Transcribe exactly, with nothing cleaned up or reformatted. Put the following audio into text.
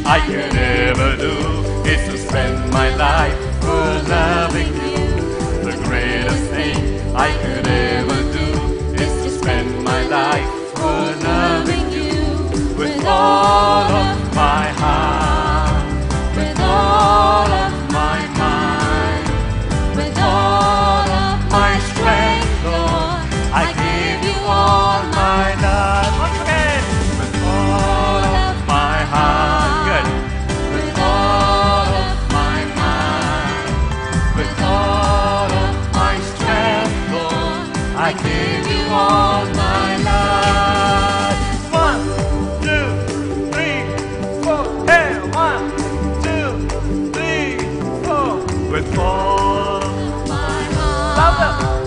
I could ever do is to spend my life for loving you. The greatest thing I could ever do is to spend my life for loving you. With all of my heart, with all of my mind, with all of my strength, Lord, I give you all my love. Once again, with all of my heart, good. With all of my mind, with all of my strength, Lord, I give you all my love. One, two, three, four. Hey, one, two, three, four. With all of my heart. Love them.